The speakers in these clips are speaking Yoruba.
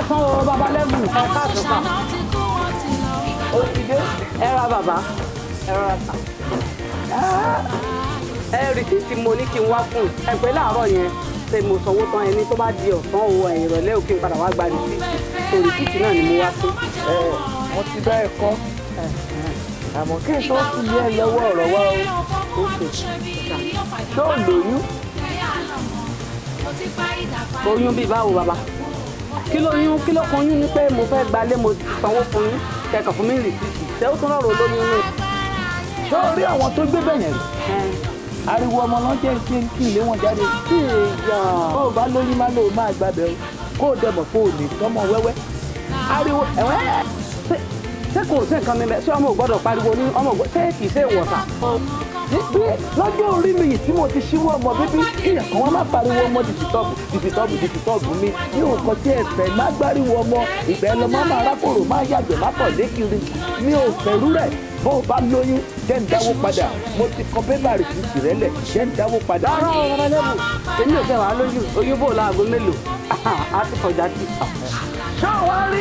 káàsán o bàbá lẹ́bù ẹ káàsán sà. ó ti dé ẹ ra bàbá ẹ ra sà. ẹ rìsíìtì mo ní kí n wá fún ẹ pé láàárọ̀ yẹn ṣe mo sanwó tán ẹni tó bá di ọ̀sán o ìrọ̀lẹ́ òkè padà wá gba rìsíìtì tó rìsíìtì náà ni mo wá fún. mo ti bá ẹ kọ́ àmọ́ kí n tó fi yẹ lọ́wọ́ ọ̀rọ̀ wa o tó lóyún. oyún bíi báwo bàbá kí ló kan yún ni pé mo fẹ́ gbalé mo sanwó fún yín kẹkàn fún mi rìsíìtì ṣé ó tún rọrùn olóyún náà. ṣé o rí àwọn tó gbé bẹ̀yẹn rí ariwo ọmọ náà jẹ́ kí ilé wọn jáde bó o bá lóyún má lò ó máa gbàbẹ̀ o kó o dẹ̀bọ̀ kó o lè tọ́mọ wẹ́wẹ́ ariwo ẹ̀wẹ́ ṣé kò sí nǹkan mi bẹ́ẹ̀ ṣé ọmọ ò gbọ́dọ̀ pariwo ní ọmọ ṣé kì í ṣe ìwọ̀sà. pé lọ́jọ́ orí mi yìí tí mo ti ṣíwọ́ ọmọ bíbí kíyàn kan wọ́n má pariwo ọmọ dìfìtọ́ọ̀bù mi ní nǹkan tí ẹ fẹ́ má gbáriwo ọmọ ìgbẹ́ lọ́mọ máa rákòrò má yàgbẹ́ má pọ̀ lékiri mi ò fẹ́rú rẹ̀ bó o bá lóyún jẹ́ ń dáwó padà mo ti kọ pépà rìsíìtì rẹ̀ lẹ̀ jẹ́ ń dáwó padà. rárá ọ̀rọ̀ lẹ́bù èmi ò fẹ́ wàá lóyún oyún bò láago mélòó á ti kọjá sí. ṣé wàá rí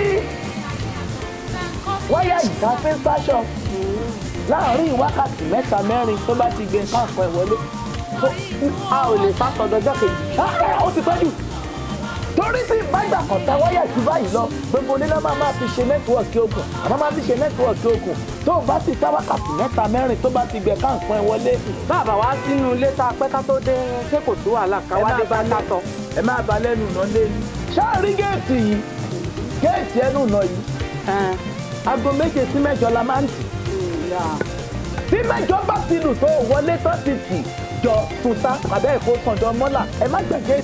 wáyà ìtafẹ́ fashion láàárín wákàtí mẹ́ta mẹ́rin tó bá ti gbé káàpọ̀ ẹ̀ wọlé a ò lè sá sọdọjọ́ kejì. ó ti pẹ́ jù torí tí ìbágbà kan ta wáyà jù báyìí lọ gbogbo oníná máa fi ṣe nẹ́tíwọ̀kì okùn àmọ́ máa fi ṣe nẹ́tíwọ̀kì okùn tó o bá ti sá wákàtí mẹ́ta mẹ́rin tó bá ti gbé káàpọ̀ ẹ̀ wọlé. bàbá wa sínú ilé tá a pẹ́ ká tó dé ṣé kò sí wàhálà káwádé bá ká tọ. ẹ máa ba lẹ́nu ìná lé ní. ṣáà rí géètì yìí géètì ẹnu ìná yìí aago 7 sí 8 la máa ń tì. tí 8 bá ti lù tó wọlé tó ti tì jọ tuta àbẹ́ èkó sànjọ mọ́là ẹ má gbàgbé.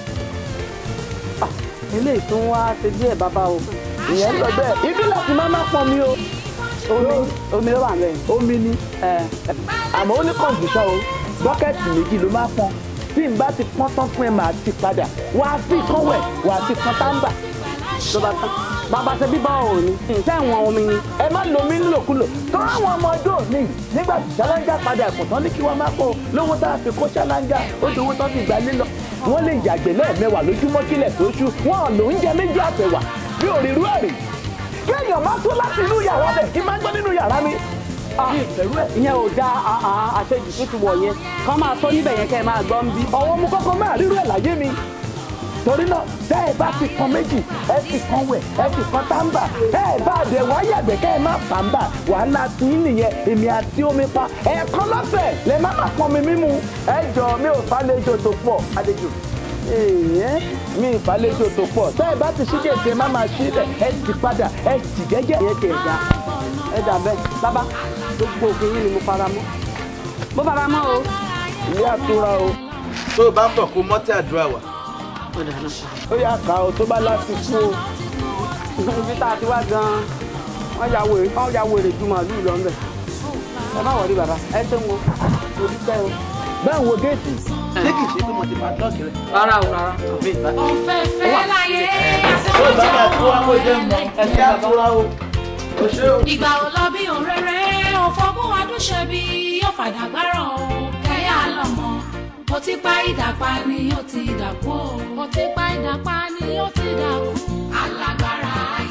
ilé ìtún wá ṣe díẹ̀ bàbá o. ìyẹn lọ bẹ́ẹ̀ ibi láti má pọn mi o. omi ló wà lẹ́yìn. omi ni àmọ́ ó ní kọ̀ǹdíṣọ́ o bọ́kẹ́tì méjì ló máa pọn tí n bá ti pọ́n tán fún ẹ màá ti padà wà á fi kán wẹ̀ wà á fi kan táǹbà tó bá tán. bàbá ṣe bíbá ò ní ǹjẹ́ ìwọ̀n omi ni. ẹ má lo omi nílòkulò tó àwọn ọmọ ọdún òní nígbà tí ṣáláńgá padà ẹ̀kọ́ tán ní kí wọ́n má kó lówó tá a fi kó ṣáláńgá ó ti owó tán fi gbà lílọ. wọ́n lè yàgbẹ́ lẹ́ẹ̀mẹwàá lójúmọ́ kílẹ̀ tó ṣú wọn lò ń jẹ méjì àtẹ̀wà bí òrìrú ẹ̀rì. kéèyàn má tó láti inú yàrá bẹ̀ kí má gbọ́ nínú yàrá mi. ìyẹn ò da àṣejù tó ti wọ̀ yẹn kán máa tó níbẹ̀ yẹn kẹ́ ẹ máa gbọ́ ń bí. ọwọ́ mú kọ́kọ́ máa rírú ẹ̀ láyé mi torí náà tẹ́ ẹ bá ti kan méjì ẹ ti kan wẹ̀ ẹ ti kan táǹbà ẹ bá dẹ̀ wá yàgbẹ́ kẹ́ ẹ má fàǹbà wàhálà tí ń nìyẹn èmi àti omi pa ẹ̀ẹ̀kan lọ́sẹ̀ lẹ má má pọn mi mímu ẹ jọ mi ò fàlejò tó pọ̀ àlejò mi ì fàlejò tó pọ̀ tẹ́ ẹ bá ti ṣí gèdè má máa ṣílẹ̀ ẹ ti padà ẹ ti jẹ́jẹ́. ìyẹn ti ẹ̀dá ẹ̀dá bẹ́ẹ̀ bàbá gbogbo òfin yín ni mo fara mọ́ o. ilé àtúrà o. tó o bá ń bọ̀ kó mọ́tí àdúrà wá. ó yà ká o tó bá láti kú o. ibi tá a ti wá gan-an wọ́n ya wèrè ju màálù lọ ńbẹ̀. ẹ má wọrí bàbá ẹ ṣe ń wo olùkẹ́ o. báwo wo géètì. ṣé kìí ṣe pé mo ti máa tọ́ọ̀kì rẹ̀. rárá o rárá. ọ̀fẹ́fẹ́ láyé tó o bá máa tó wá kó jẹ́ mọ́ ẹ̀ṣẹ́ àtúrà o. o ṣe o. ìgbà ò lọ bí òréré òfògùn adúṣe bí yóò fàdàgbáràn o kẹ́yà lọ́mọ. mo ti pa ìdàpá ni ó ti dàkú o. mo ti pa ìdàpá ni ó ti dàkú. alágbára